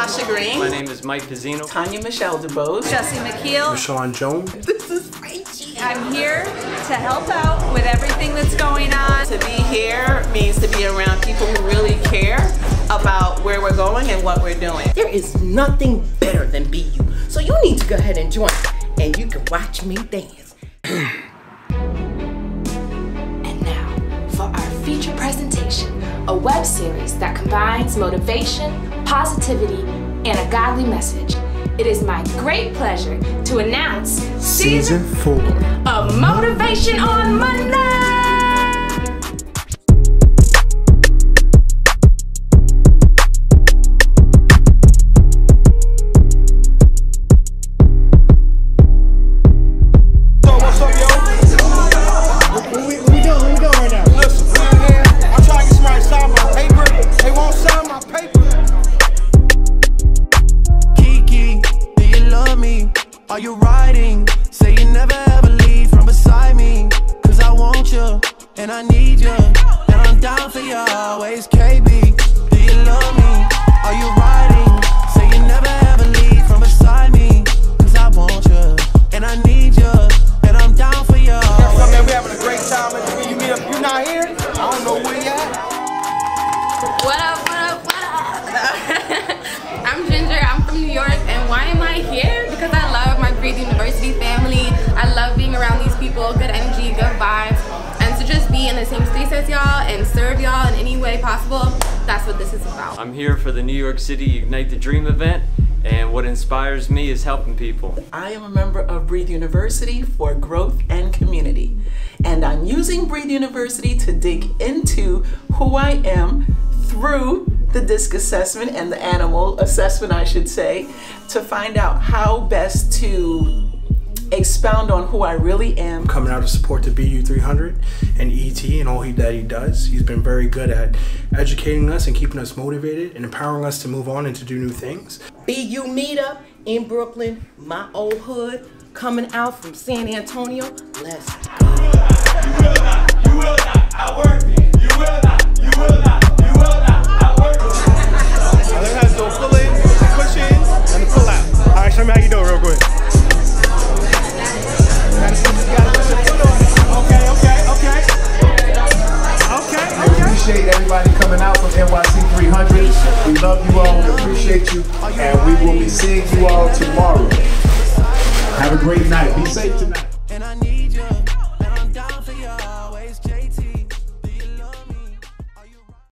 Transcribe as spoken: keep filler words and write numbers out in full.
Tasha Green. My name is Mike Pizzino. Tanya Michelle DeBose. Jesse McKeel. Sean Jones. This is Rachie. I'm here to help out with everything that's going on. To be here means to be around people who really care about where we're going and what we're doing. There is nothing better than B U, so you need to go ahead and join, and you can watch me dance. And now, for our feature presentation, a web series that combines motivation, positivity, and a godly message. It is my great pleasure to announce Season four of Motivation on Monday! Are you riding? Say you never ever leave from beside me. Cause I want you, and I need you, and I'm down for you always, K B. Do you love me? Are you riding? Say you never ever leave from beside me. Cause I want you, and I need you, and I'm down for you always. Guess what, man? We having a great time. You meet up, you not here? I don't know where you at. What up, what up, what up? I'm Ginger, I'm from New York, and why am I here? Because I love my Breathe University family. I love being around these people, good energy, good vibes, and to just be in the same space as y'all and serve y'all in any way possible, that's what this is about. I'm here for the New York City Ignite the Dream event, and what inspires me is helping people. I am a member of Breathe University for growth and community, and I'm using Breathe University to dig into who I am through the DISC assessment and the animal assessment, I should say, to find out how best to expound on who I really am. Coming out to support the B U three hundred and E T and all he, that he does. He's been very good at educating us and keeping us motivated and empowering us to move on and to do new things. B U meetup in Brooklyn, my old hood, coming out from San Antonio. Let's go. You will not, you will not outwork me. You will not, you will not, you will not outwork me. Now learn how to do a pull in, a push in, and a pull out. All right, show me how you do it real quick. You gotta push, you gotta push your foot on. Okay, okay, okay. Okay, okay. We appreciate everybody coming out from N Y C three hundred. We love you all, we appreciate you, and we will be seeing you all tomorrow. Have a great night. Be safe tonight.